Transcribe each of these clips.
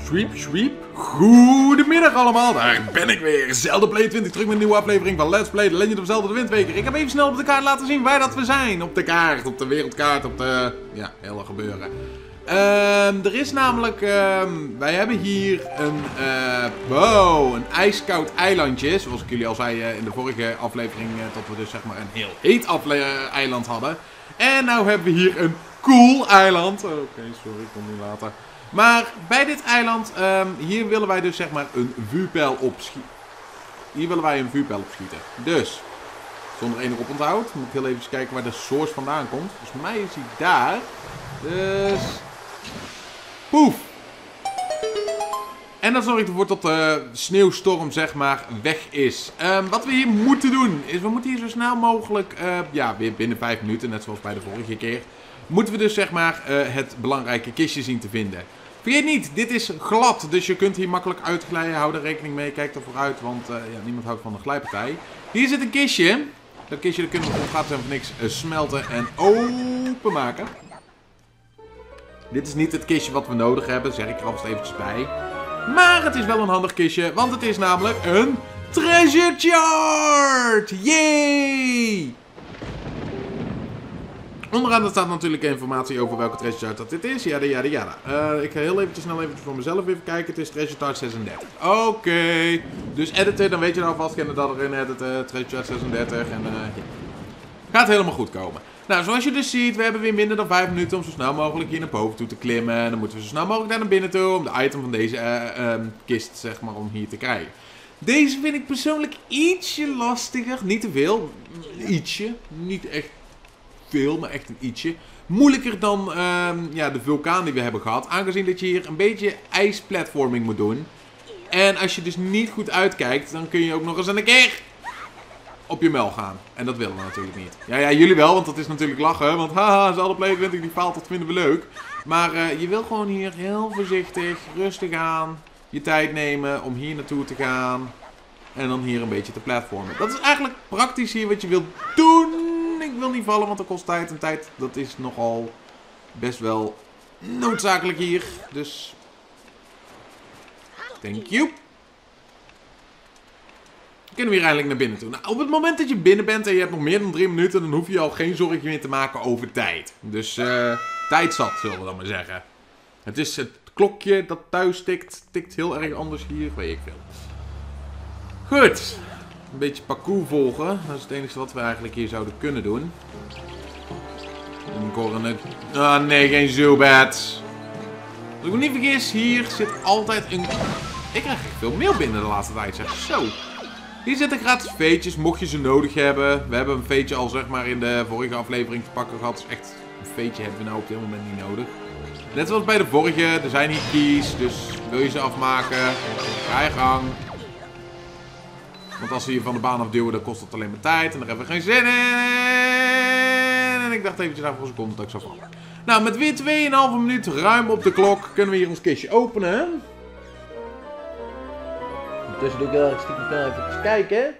Sweep, sweep. Goedemiddag allemaal, daar ben ik weer. Zelda Play 20, terug met een nieuwe aflevering van Let's Play The Legend of Zelda de Windwaker. Ik heb even snel op de kaart laten zien waar dat we zijn. Op de kaart, op de wereldkaart, op de... ja, hele gebeuren. Er is namelijk... wij hebben hier een... wow, een ijskoud eilandje. Zoals ik jullie al zei in de vorige aflevering. Dat we dus zeg maar een heel heet eiland hadden. En nou hebben we hier een cool eiland. Oké, sorry, ik kom niet later. Maar bij dit eiland, hier willen wij dus zeg maar een vuurpijl opschieten. Hier willen wij een vuurpijl opschieten. Dus, zonder enig oponthoud, moet ik heel even kijken waar de source vandaan komt. Volgens mij is hij daar. Dus, poef. En dat zorgt ervoor dat de sneeuwstorm zeg maar weg is. Wat we hier moeten doen, is we moeten hier zo snel mogelijk, ja weer binnen 5 minuten, net zoals bij de vorige keer. Moeten we dus zeg maar het belangrijke kistje zien te vinden. Vergeet niet, dit is glad, dus je kunt hier makkelijk uitglijden. Hou er rekening mee, kijk er vooruit, want ja, niemand houdt van de glijpartij. Hier zit een kistje. Dat kistje dat kunnen we ongaat en voor niks smelten en openmaken. Dit is niet het kistje wat we nodig hebben, zeg ik er alvast eventjes bij. Maar het is wel een handig kistje, want het is namelijk een treasure chart! Yay! Onderaan staat natuurlijk informatie over welke treasure chart dat dit is. Jada, jada, jada. Ik ga heel eventjes snel even voor mezelf even kijken. Het is treasure chart 36. Oké. Dus editen, dan weet je nou vast kennen dat erin editen. Treasure chart 36 en ja. Gaat helemaal goed komen. Nou, zoals je dus ziet, we hebben weer minder dan 5 minuten om zo snel mogelijk hier naar boven toe te klimmen. En dan moeten we zo snel mogelijk naar binnen toe om de item van deze kist, zeg maar, om hier te krijgen. Deze vind ik persoonlijk ietsje lastiger. Niet te veel. Ietsje. Niet echt veel, maar echt een ietsje. Moeilijker dan ja, de vulkaan die we hebben gehad. Aangezien dat je hier een beetje ijsplatforming moet doen. En als je dus niet goed uitkijkt, dan kun je ook nog eens een keer op je mel gaan. En dat willen we natuurlijk niet. Ja, ja, jullie wel, want dat is natuurlijk lachen. Want haha, Zelda Play 20 die faalt, dat vinden we leuk. Maar je wil gewoon hier heel voorzichtig, rustig aan, je tijd nemen om hier naartoe te gaan. En dan hier een beetje te platformen. Dat is eigenlijk praktisch hier wat je wilt doen. Ik wil niet vallen, want dat kost tijd. En tijd, dat is nogal best wel noodzakelijk hier. Dus, thank you. Kunnen we hier eindelijk naar binnen toe. Nou, op het moment dat je binnen bent en je hebt nog meer dan 3 minuten, dan hoef je al geen zorgen meer te maken over tijd. Dus tijd zat, zullen we dan maar zeggen. Het is het klokje dat thuis tikt heel erg anders hier, weet ik veel. Goed. Een beetje parcours volgen. Dat is het enige wat we eigenlijk hier zouden kunnen doen. Ah nee, geen Zubat. Als ik me niet vergis, hier zit altijd een... Ik krijg echt veel mail binnen de laatste tijd, zeg. Zo. Hier zitten gratis veetjes, mocht je ze nodig hebben. We hebben een veetje al zeg maar in de vorige aflevering te pakken gehad. Dus echt een veetje hebben we nou op dit moment niet nodig. Net zoals bij de vorige, er zijn hier keys. Dus wil je ze afmaken, ga je gang. Want als we hier van de baan afduwen, dan kost het alleen maar tijd. En daar hebben we geen zin in. En ik dacht eventjes voor een seconde dat ik zou vallen. Nou, met weer 2,5 minuut ruim op de klok kunnen we hier ons kistje openen. Ondertussen doe ik heel erg stiekem even kijken.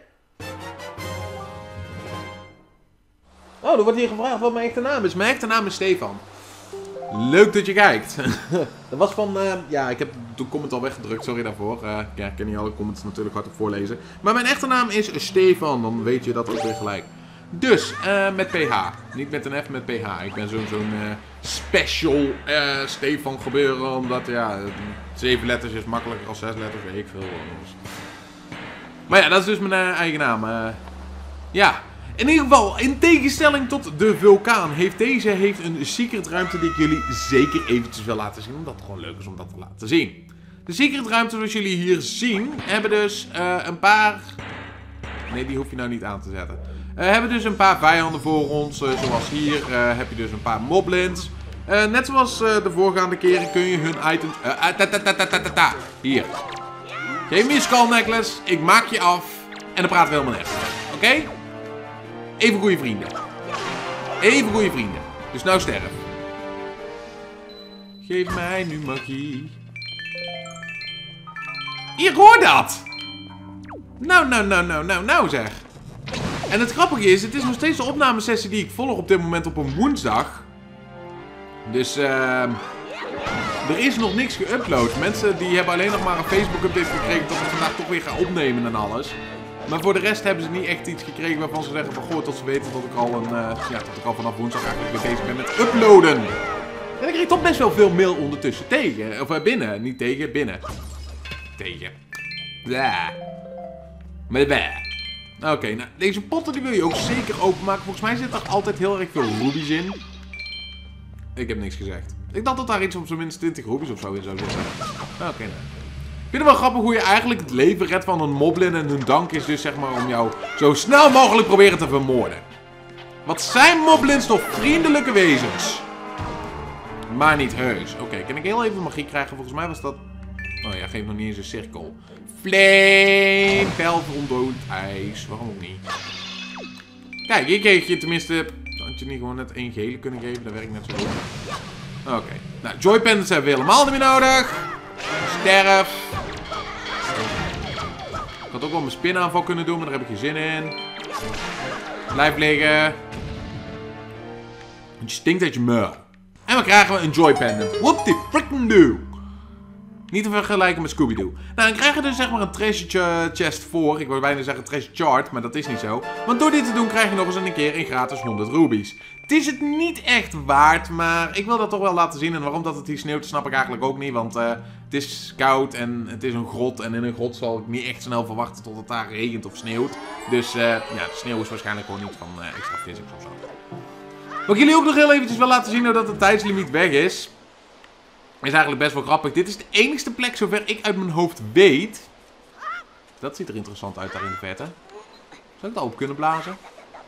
Oh, er wordt hier gevraagd wat mijn echte naam is. Mijn echte naam is Stefan. Leuk dat je kijkt. Dat was van, ja, ik heb de comment al weggedrukt, sorry daarvoor. Ja, ik kan niet alle comments natuurlijk hardop voorlezen. Maar mijn echte naam is Stefan, dan weet je dat ook weer gelijk. Dus, met PH. Niet met een F, met PH. Ik ben zo'n special Stefan gebeuren, omdat ja, 7 letters is makkelijker dan 6 letters, weet ik veel. Maar ja, dat is dus mijn eigen naam. Ja. In ieder geval, in tegenstelling tot de vulkaan, heeft deze een secret ruimte die ik jullie zeker eventjes wil laten zien. Omdat het gewoon leuk is om dat te laten zien. De secret ruimte zoals jullie hier zien, hebben dus een paar... Nee, die hoef je nou niet aan te zetten. Hebben dus een paar vijanden voor ons. Zoals hier heb je dus een paar moblins. Net zoals de voorgaande keren kun je hun items... Hier. Geef me je skull necklace, ik maak je af. En dan praten we helemaal echt. Oké? Even goede vrienden. Even goede vrienden. Dus nou sterf. Geef mij nu magie. Hier, hoor dat! Nou zeg. En het grappige is, het is nog steeds de opnamesessie die ik volg op dit moment op een woensdag. Dus Er is nog niks geüpload. Mensen die hebben alleen nog maar een Facebook update gekregen dat we vandaag toch weer gaan opnemen en alles. Maar voor de rest hebben ze niet echt iets gekregen waarvan ze zeggen van goh, tot ze weten dat ik al dat ik al vanaf woensdag eigenlijk weer bezig ben met uploaden. En ik kreeg toch best wel veel mail ondertussen tegen. Of binnen, niet tegen, binnen. Tegen. Blah. Maar blah. Oké, nou deze potten die wil je ook zeker openmaken. Volgens mij zit er altijd heel erg veel rubies in. Ik heb niks gezegd. Ik dacht dat daar iets op zijn minst 20 rubies of zo in zou zitten. Oké, nou. Ik vind het wel grappig hoe je eigenlijk het leven redt van een moblin. En hun dank is dus zeg maar om jou zo snel mogelijk proberen te vermoorden. Wat zijn moblins toch vriendelijke wezens? Maar niet heus. Oké, kan ik heel even magie krijgen? Volgens mij was dat... Oh ja, geef nog niet eens een cirkel. Flame! Pijl ondood ijs. Waarom ook niet? Kijk, hier kreeg je tenminste... Had je niet gewoon net één gele kunnen geven? Dat werkt net zo goed. Oké. Nou, joy pendants hebben we helemaal niet meer nodig. Sterf. Ik had ook wel mijn spinaanval kunnen doen, maar daar heb ik geen zin in. Blijf liggen. Het stinkt uit je muil. En dan krijgen we een joy pendant. What the frickin' do? Niet te vergelijken met Scooby-Doo. Nou, dan krijgen we dus zeg maar een treasure chest voor. Ik wil bijna zeggen treasure chart, maar dat is niet zo. Want door dit te doen krijg je nog eens een keer een gratis 100 rubies. Het is het niet echt waard, maar ik wil dat toch wel laten zien. En waarom dat het hier sneeuwt, snap ik eigenlijk ook niet. Want het is koud en het is een grot. En in een grot zal ik niet echt snel verwachten tot het daar regent of sneeuwt. Dus ja, de sneeuw is waarschijnlijk gewoon niet van extra physics of zo. Wat ik jullie ook nog heel eventjes wil laten zien, dat de tijdslimiet weg is. Is eigenlijk best wel grappig. Dit is de enigste plek zover ik uit mijn hoofd weet. Dat ziet er interessant uit daar in de verte. Zou ik dat op kunnen blazen?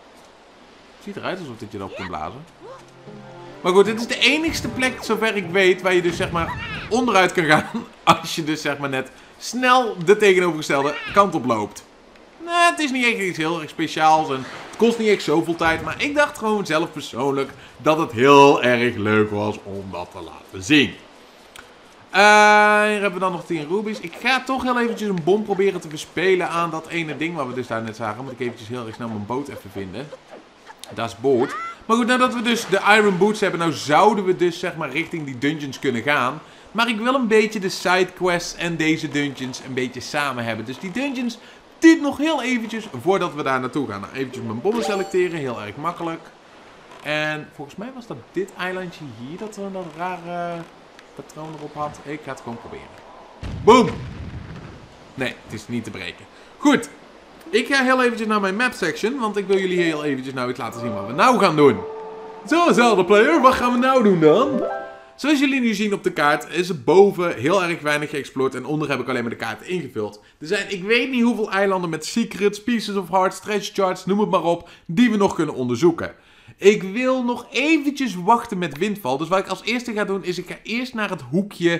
Het ziet eruit alsof dit je erop kunt blazen. Maar goed, dit is de enigste plek zover ik weet waar je dus zeg maar onderuit kan gaan. Als je dus zeg maar net snel de tegenovergestelde kant op loopt. Nee, het is niet echt iets heel erg speciaals en het kost niet echt zoveel tijd. Maar ik dacht gewoon zelf persoonlijk dat het heel erg leuk was om dat te laten zien. Hier hebben we dan nog 10 rubies. Ik ga toch heel eventjes een bom proberen te verspelen aan dat ene ding wat we dus daar net zagen. Moet ik eventjes heel erg snel mijn boot even vinden. Dat is boot. Maar goed, nadat we dus de Iron Boots hebben, nou zouden we dus zeg maar richting die dungeons kunnen gaan. Maar ik wil een beetje de sidequests en deze dungeons een beetje samen hebben. Dus die dungeons duurt nog heel eventjes voordat we daar naartoe gaan. Nou, eventjes mijn bommen selecteren, heel erg makkelijk. En volgens mij was dat dit eilandje hier dat er dat rare patroon erop had. Ik ga het gewoon proberen. Boom! Nee, het is niet te breken. Goed. Ik ga heel eventjes naar mijn map section, want ik wil jullie heel eventjes nou iets laten zien wat we nou gaan doen. Zo, Zelda player, wat gaan we nou doen dan? Zoals jullie nu zien op de kaart is er boven heel erg weinig geëxplored en onder heb ik alleen maar de kaart ingevuld. Er zijn ik weet niet hoeveel eilanden met secrets, pieces of hearts, treasure charts, noem het maar op, die we nog kunnen onderzoeken. Ik wil nog eventjes wachten met windval, dus wat ik als eerste ga doen is ik ga eerst naar het hoekje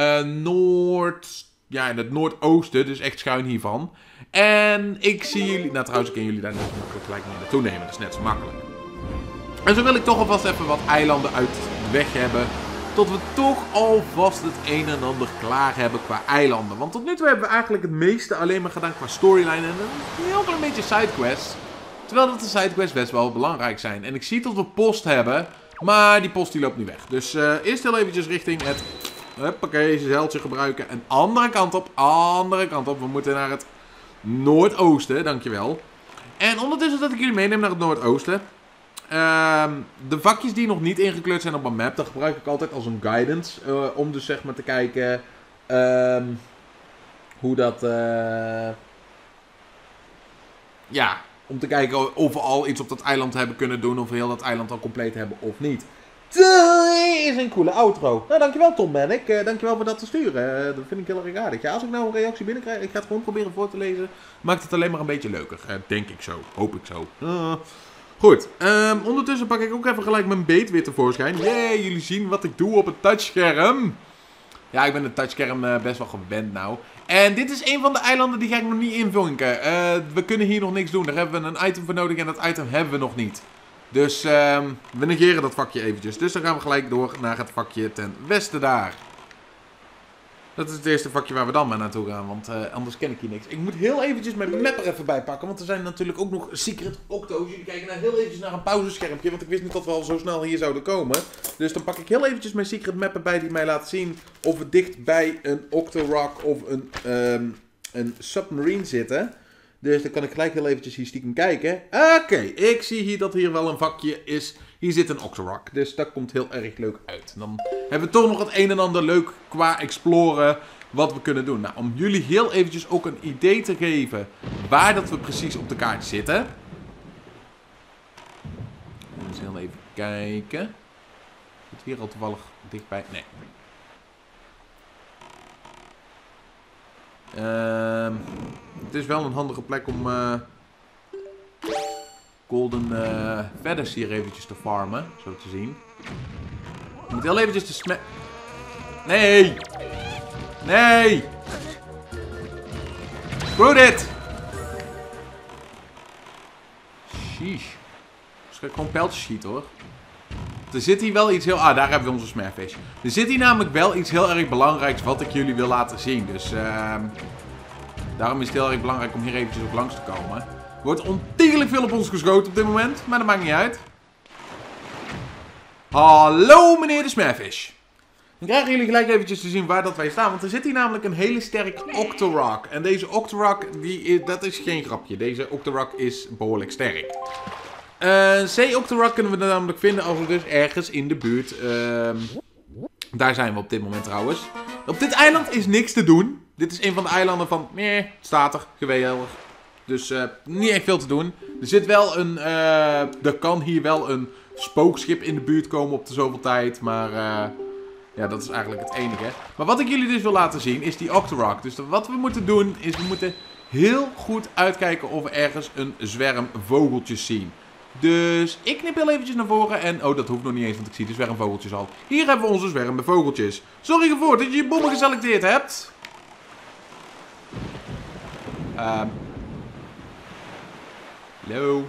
ja, in het noordoosten, dus echt schuin hiervan. En ik zie jullie, nou trouwens ik kan jullie daar net gelijk mee naartoe nemen, dat is net zo makkelijk. En zo wil ik toch alvast even wat eilanden uit de weg hebben. Tot we toch alvast het een en ander klaar hebben qua eilanden. Want tot nu toe hebben we eigenlijk het meeste alleen maar gedaan qua storyline. En een heel klein beetje sidequests. Terwijl dat de sidequests best wel belangrijk zijn. En ik zie dat we post hebben. Maar die post die loopt niet weg. Dus eerst heel eventjes richting het... Huppakee, zeiltje gebruiken. En andere kant op. Andere kant op. We moeten naar het noordoosten. Dankjewel. En ondertussen dat ik jullie meeneem naar het noordoosten. De vakjes die nog niet ingekleurd zijn op een map, dat gebruik ik altijd als een guidance. Om dus zeg maar te kijken hoe dat... ja, om te kijken of we al iets op dat eiland hebben kunnen doen. Of we heel dat eiland al compleet hebben of niet. Dat is een coole outro. Nou, dankjewel Tom Manic. Dankjewel voor dat te sturen. Dat vind ik heel erg aardig. Ja, als ik nou een reactie binnenkrijg, ik ga het gewoon proberen voor te lezen. Maakt het alleen maar een beetje leuker. Denk ik zo. Hoop ik zo. Goed, ondertussen pak ik ook even gelijk mijn beet weer tevoorschijn. Yay, jullie zien wat ik doe op het touchscherm. Ja, ik ben het touchscherm best wel gewend nou. En dit is een van de eilanden die ga ik nog niet invunken. We kunnen hier nog niks doen. Daar hebben we een item voor nodig en dat item hebben we nog niet. Dus we negeren dat vakje eventjes. Dus dan gaan we gelijk door naar het vakje ten westen daar. Dat is het eerste vakje waar we dan maar naartoe gaan, want anders ken ik hier niks. Ik moet heel eventjes mijn map er even bij pakken, want er zijn natuurlijk ook nog Secret Octo's. Jullie kijken nou heel eventjes naar een pauzeschermpje, want ik wist niet dat we al zo snel hier zouden komen. Dus dan pak ik heel eventjes mijn Secret Map erbij die mij laat zien of we dicht bij een Octorok of een Submarine zitten. Dus dan kan ik gelijk heel eventjes hier stiekem kijken. Oké, ik zie hier dat hier wel een vakje is. Hier zit een Octorok, dus dat komt heel erg leuk uit. Dan hebben we toch nog het een en ander leuk qua exploren wat we kunnen doen. Nou, om jullie heel eventjes ook een idee te geven waar dat we precies op de kaart zitten. Eens heel even kijken. Zit hier al toevallig dichtbij? Nee. Het is wel een handige plek om golden feathers hier eventjes te farmen, zo te zien. Ik moet heel eventjes de Nee! Nee! Screw dit! Sheesh. Waarschijnlijk gewoon pijltjes schieten hoor. Er zit hier wel iets heel... Ah, daar hebben we onze smerfish. Er zit hier namelijk wel iets heel erg belangrijks wat ik jullie wil laten zien. Dus daarom is het heel erg belangrijk om hier eventjes op langs te komen. Er wordt ontiegelijk veel op ons geschoten op dit moment, maar dat maakt niet uit. Hallo meneer de smerfish. Dan krijgen jullie gelijk eventjes te zien waar dat wij staan. Want er zit hier namelijk een hele sterke Octorok. En deze Octorok, dat is geen grapje. Deze Octorok is behoorlijk sterk. Octorok kunnen we namelijk vinden als we dus ergens in de buurt... daar zijn we op dit moment trouwens. Op dit eiland is niks te doen. Dit is een van de eilanden van... statig, geweldig. Dus niet echt veel te doen. Er zit wel een... er kan hier wel een spookschip in de buurt komen op de zoveel tijd. Maar... ja, dat is eigenlijk het enige. Maar wat ik jullie dus wil laten zien is die Octorok. Dus wat we moeten doen is we moeten heel goed uitkijken of we ergens een zwerm vogeltjes zien. Dus ik knip heel eventjes naar voren en... Oh, dat hoeft nog niet eens, want ik zie de zwermvogeltjes al. Hier hebben we onze zwermvogeltjes. Zorg ervoor dat je je bommen geselecteerd hebt. Hallo.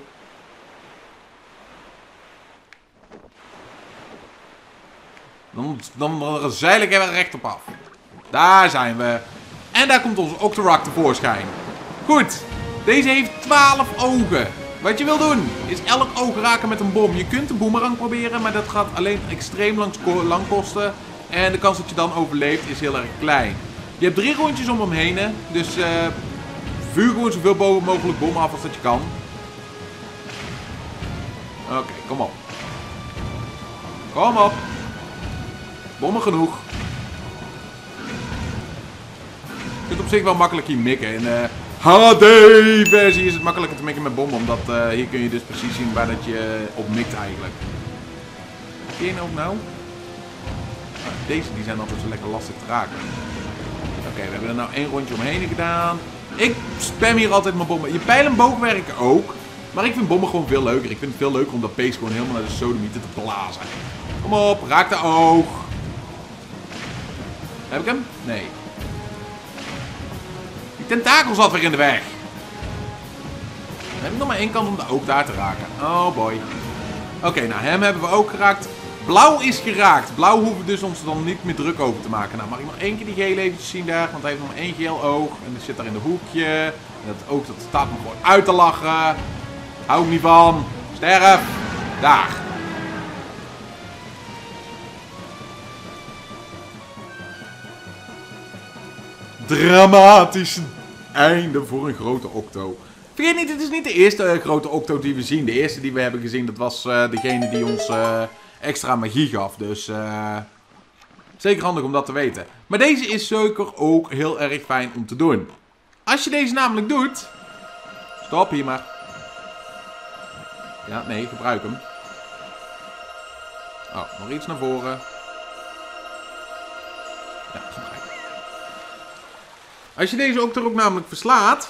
Dan zeil ik even recht op af. Daar zijn we. En daar komt onze Octorok tevoorschijn. Goed. Deze heeft 12 ogen. Wat je wil doen, is elk oog raken met een bom. Je kunt een boemerang proberen, maar dat gaat alleen extreem lang kosten. En de kans dat je dan overleeft is heel erg klein. Je hebt 3 rondjes om hem heen. Dus vuur gewoon zoveel mogelijk bommen af als dat je kan. Oké, kom op. Kom op. Bommen genoeg. Je kunt op zich wel makkelijk hier mikken. In HD-versie is het makkelijker te mikken met bommen. Omdat hier kun je dus precies zien waar dat je op mikt eigenlijk. Ken je ook nou? Deze die zijn altijd zo lekker lastig te raken. Oké, we hebben er nou 1 rondje omheen gedaan. Ik spam hier altijd mijn bommen. Je pijl en boog werken ook. Maar ik vind bommen gewoon veel leuker. Ik vind het veel leuker om dat beest gewoon helemaal naar de sodomieten te blazen. Kom op, raak de oog. Heb ik hem? Nee. Die tentakel zat weer in de weg. Dan heb ik nog maar 1 kans om de oog daar te raken. Oh boy. Oké, nou hem hebben we ook geraakt. Blauw is geraakt. Blauw hoeven we dus ons dan niet meer druk over te maken. Nou, mag ik nog 1 keer die gele eventjes zien daar? Want hij heeft nog maar 1 geel oog. En die zit daar in de hoekje. En dat oog dat staat me gewoon uit te lachen. Hou ik niet van. Sterf. Daar. Dramatisch einde voor een grote octo. Vergeet niet, dit is niet de eerste grote octo die we zien. De eerste die we hebben gezien, dat was degene die ons extra magie gaf. Dus zeker handig om dat te weten. Maar deze is zeker ook heel erg fijn om te doen. Als je deze namelijk doet... Stop hier maar. Ja, nee, gebruik hem. Oh, nog iets naar voren. Ja, gebruik. Als je deze ook er ook namelijk verslaat...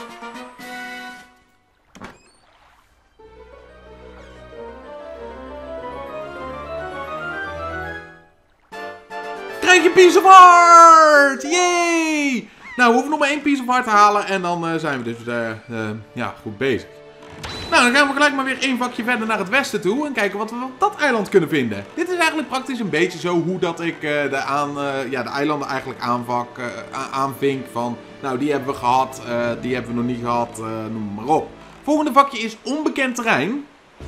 krijg je Piece of Heart! Yay! Nou, we hoeven nog maar 1 Piece of Heart te halen en dan zijn we dus ja, goed bezig. Nou, dan gaan we gelijk maar weer één vakje verder naar het westen toe. En kijken wat we op dat eiland kunnen vinden. Dit is eigenlijk praktisch een beetje zo hoe dat ik de eilanden eigenlijk aanvink. Van, nou, die hebben we gehad, die hebben we nog niet gehad, noem maar op. Volgende vakje is onbekend terrein.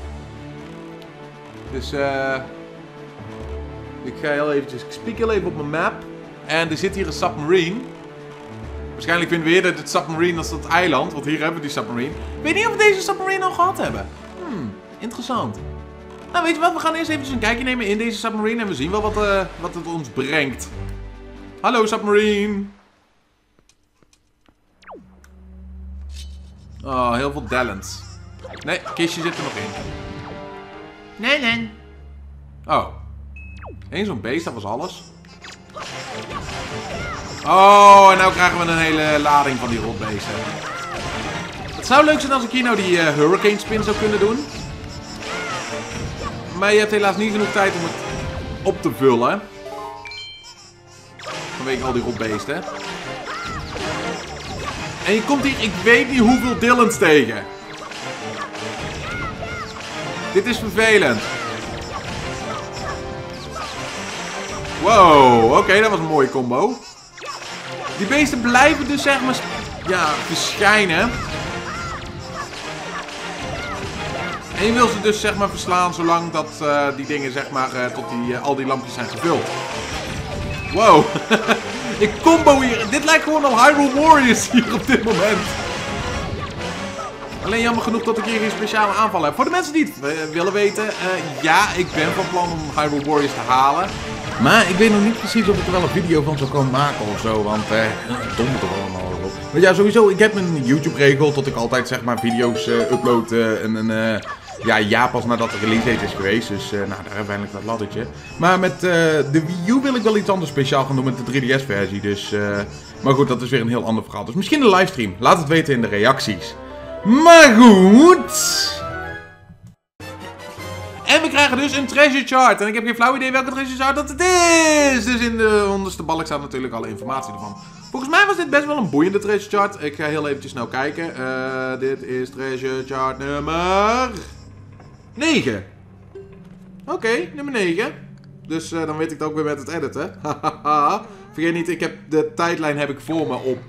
Dus, ik ga heel eventjes, ik spiek heel even op mijn map. En er zit hier een submarine. Waarschijnlijk vinden we eerder het submarine als dat eiland, want hier hebben we die submarine. Ik weet niet of we deze submarine al gehad hebben. Interessant. Nou, weet je wat, we gaan eerst eventjes een kijkje nemen in deze submarine en we zien wel wat het ons brengt. Hallo submarine. Oh, heel veel Dallens. Nee, kistje zit er nog in. Nee. Oh. Eén zo'n beest, dat was alles. Oh, en nou krijgen we een hele lading van die rotbeesten. Het zou leuk zijn als ik hier nou die hurricane spin zou kunnen doen. Maar je hebt helaas niet genoeg tijd om het op te vullen. Vanwege al die rotbeesten. En je komt hier, ik weet niet hoeveel Dillons tegen. Dit is vervelend. Wow, oké, dat was een mooie combo. Die beesten blijven dus zeg maar, ja, verschijnen. En je wil ze dus zeg maar verslaan zolang dat die dingen zeg maar tot al die lampjes zijn gevuld. Wow. Ik combo hier. Dit lijkt gewoon al Hyrule Warriors hier op dit moment. Alleen jammer genoeg dat ik hier geen speciale aanval heb. Voor de mensen die het willen weten. Ja, ik ben van plan om Hyrule Warriors te halen. Maar ik weet nog niet precies of ik er wel een video van zou kunnen maken of zo. Want dom toch allemaal op. Maar ja, sowieso. Ik heb een YouTube regel dat ik altijd zeg maar video's upload. Ja, pas nadat de release date is geweest. Dus nou, daar hebben we eindelijk dat laddertje. Maar met de Wii U wil ik wel iets anders speciaal gaan doen met de 3DS versie. Dus, maar goed, dat is weer een heel ander verhaal. Dus misschien een livestream. Laat het weten in de reacties. Maar goed. En we krijgen dus een treasure chart. En ik heb geen flauw idee welke treasure chart dat het is. Dus in de onderste balk staat natuurlijk alle informatie ervan. Volgens mij was dit best wel een boeiende treasure chart. Ik ga heel eventjes snel kijken. Dit is treasure chart nummer 9. Oké, nummer 9. Dus dan weet ik het ook weer met het editen. Vergeet niet, ik heb de tijdlijn heb ik voor me op...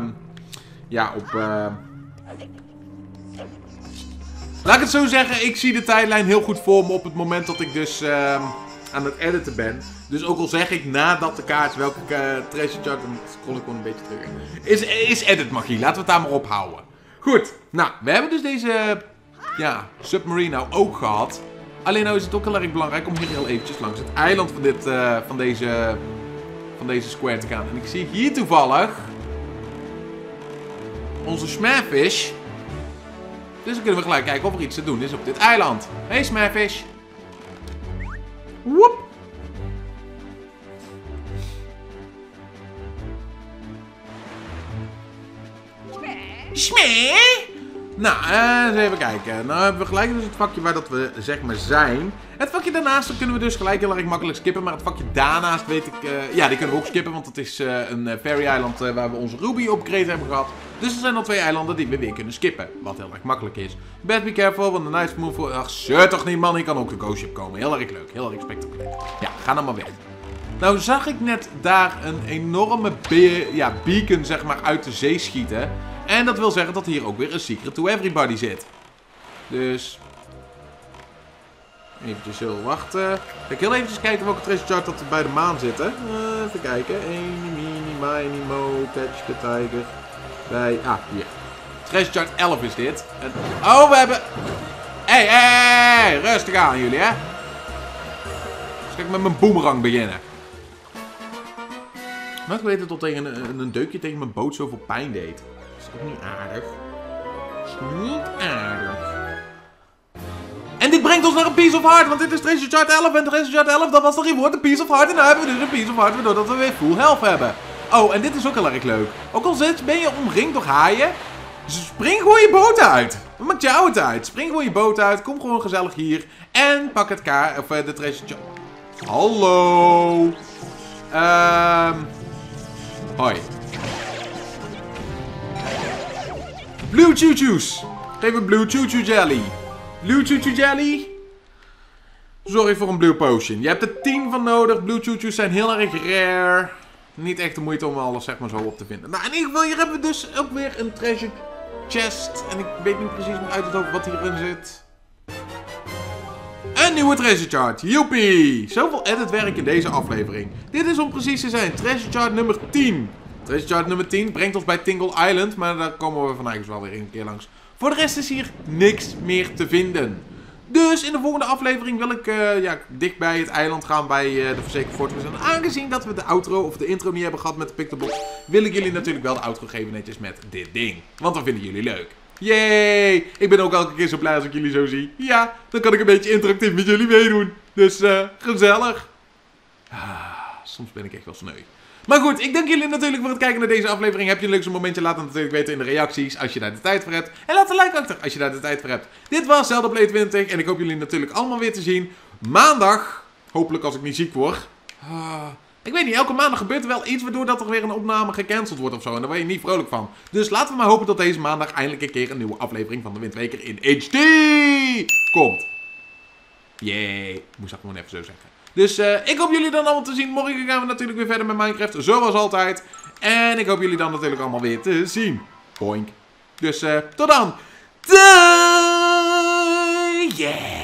Laat ik het zo zeggen, ik zie de tijdlijn heel goed voor me op het moment dat ik dus aan het editen ben. Dus ook al zeg ik nadat de kaart welke treasure chart, dan scroll ik gewoon een beetje terug. Is edit magie, laten we het daar maar op houden. Goed, nou, we hebben dus deze submarine nou ook gehad. Alleen nou is het ook heel erg belangrijk om hier heel eventjes langs het eiland van deze square te gaan. En ik zie hier toevallig onze Smafish. Dus dan kunnen we gelijk kijken of er iets te doen is op dit eiland. Hey Smafish. Woep. Smee? Nou, eens even kijken. Nou hebben we gelijk dus het vakje waar dat we zeg maar zijn. Het vakje daarnaast kunnen we dus gelijk heel erg makkelijk skippen. Maar het vakje daarnaast weet ik... ja, die kunnen we ook skippen. Want het is een Fairy Island waar we onze Ruby upgrade hebben gehad. Dus er zijn al 2 eilanden die we weer kunnen skippen. Wat heel erg makkelijk is. Best be careful, want de nice move... Ach, zeur toch niet man, hier kan ook de Ghost Ship komen. Heel erg leuk, heel erg spectaculair. Ja, ga dan maar weg. Nou zag ik net daar een enorme beacon zeg maar uit de zee schieten. En dat wil zeggen dat hier ook weer een Secret to Everybody zit. Dus... eventjes heel wachten. Kijk, heel eventjes kijken welke treasure chart dat er bij de maan zitten. Even kijken. Eeny, meeny, miny, mo, catch the tiger. Hier. Treasure chart 11 is dit. En... oh, we hebben... Hey, rustig aan jullie, hè. Dus ga ik met mijn boomerang beginnen. Maar ik weet dat tot tegen een deukje tegen mijn boot zoveel pijn deed. Dat is ook niet aardig. Dat is niet aardig. En dit brengt ons naar een Piece of Heart, want dit is Treasure Chart 11 en Treasure Chart 11, dat was de reward, een Piece of Heart. En nu hebben we dus een Piece of Heart, waardoor we weer full health hebben. Oh, en dit is ook heel erg leuk. Ook al ben je omringd door haaien, spring gewoon je boot uit. Wat maakt jou het uit? Spring gewoon je boot uit, kom gewoon gezellig hier en pak het de Treasure Chart. Hallo. Hoi. Blue Choo Choos. Geef me Blue Choo Choo Jelly. Blue Choo Choo Jelly. Sorry voor een Blue Potion. Je hebt er 10 van nodig. Blue Choo Choo's zijn heel erg rare. Niet echt de moeite om alles zeg maar zo op te vinden. Nou, in ieder geval, hier hebben we dus ook weer een treasure chest. En ik weet niet precies uit het hoofd wat hierin zit. Een nieuwe treasure chart. Joepie! Zoveel editwerk in deze aflevering. Dit is om precies te zijn treasure chart nummer 10. Treasure chart nummer 10 brengt ons bij Tingle Island. Maar daar komen we vandaag wel weer een keer langs. Voor de rest is hier niks meer te vinden. Dus in de volgende aflevering wil ik dicht bij het eiland gaan bij de Forsaken Fortress. En aangezien dat we de outro of de intro niet hebben gehad met de Pictobox, wil ik jullie natuurlijk wel de outro geven netjes met dit ding. Want dan vinden jullie leuk. Yay! Ik ben ook elke keer zo blij als ik jullie zo zie. Ja, dan kan ik een beetje interactief met jullie meedoen. Dus gezellig. Soms ben ik echt wel sneu. Maar goed, ik dank jullie natuurlijk voor het kijken naar deze aflevering. Heb je een leukste momentje? Laat het natuurlijk weten in de reacties als je daar de tijd voor hebt. En laat een like achter als je daar de tijd voor hebt. Dit was Zelda Play 20 en ik hoop jullie natuurlijk allemaal weer te zien. Maandag, hopelijk als ik niet ziek word. Ik weet niet, elke maandag gebeurt er wel iets waardoor dat er weer een opname gecanceld wordt of zo. En daar word je niet vrolijk van. Dus laten we maar hopen dat deze maandag eindelijk een keer een nieuwe aflevering van de Windweker in HD komt. Yay, moest dat gewoon even zo zeggen. Dus ik hoop jullie dan allemaal te zien. Morgen gaan we natuurlijk weer verder met Minecraft, zoals altijd. En ik hoop jullie dan natuurlijk allemaal weer te zien. Boink. Dus tot dan. Yeah!